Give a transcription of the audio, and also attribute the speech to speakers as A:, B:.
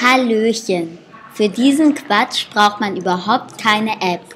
A: Hallöchen! Für diesen Quatsch braucht man überhaupt keine App.